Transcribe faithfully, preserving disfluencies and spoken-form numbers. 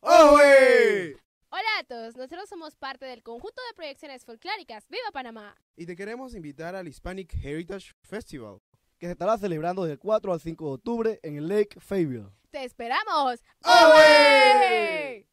¡Oye! Hola a todos, nosotros somos parte del conjunto de proyecciones folclóricas ¡Viva Panamá! Y te queremos invitar al Hispanic Heritage Festival, que se estará celebrando del cuatro al cinco de octubre en el Lake Fayetteville. ¡Te esperamos! ¡Oye!